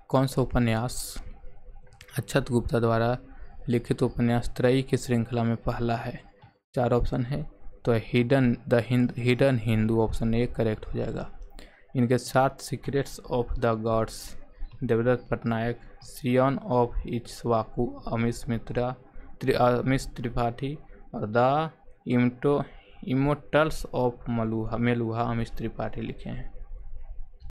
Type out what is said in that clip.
कौन सा उपन्यास अक्षत गुप्ता द्वारा लिखित उपन्यास त्रयी की श्रृंखला में पहला है? 4 ऑप्शन है। तो hidden Hindu option A correct हो जाएगा। इनके 7 secrets of the gods, Devdutt Pattanaik, scion of Ikshvaku Amish Tripathi और the immortals of Meluha Amish Tripathi लिखे हैं।